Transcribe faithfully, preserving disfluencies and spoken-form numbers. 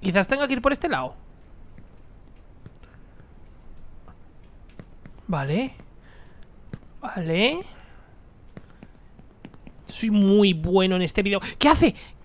Quizás tenga que ir por este lado. Vale. Vale. Soy muy bueno en este vídeo. ¿Qué hace?